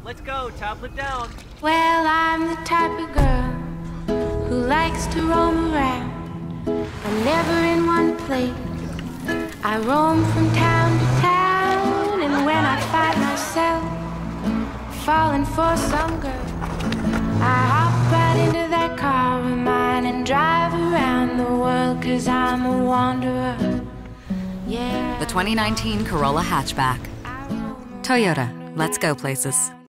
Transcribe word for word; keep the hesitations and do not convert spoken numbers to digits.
Let's go, tablet down. Well, I'm the type of girl who likes to roam around. I'm never in one place. I roam from town to town, and when I find myself falling for some girl, I hop right into that car of mine and drive around the world, 'cause I'm a wanderer. Yeah. The twenty nineteen Corolla hatchback. Toyota, let's go places.